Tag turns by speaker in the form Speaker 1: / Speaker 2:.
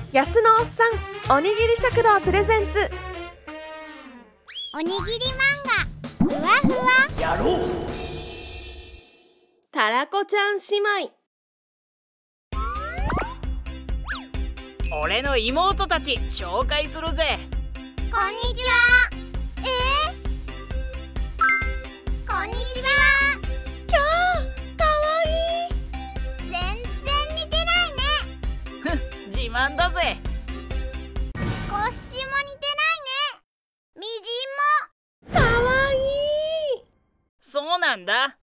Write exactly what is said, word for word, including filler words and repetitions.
Speaker 1: 安のおっさんおにぎり食堂プレゼンツ
Speaker 2: おにぎり漫画ふわふわ
Speaker 3: やろう。
Speaker 1: たらこちゃん姉妹。
Speaker 3: 俺の妹たち紹介するぜ。
Speaker 2: こんにちは。えー、こんにちは。
Speaker 1: きゃー、かわいい。
Speaker 2: 全然似てないね。
Speaker 3: 自慢だぜ。
Speaker 2: 少しも似てないね。みじんも。
Speaker 1: かわいい。
Speaker 3: そうなんだ。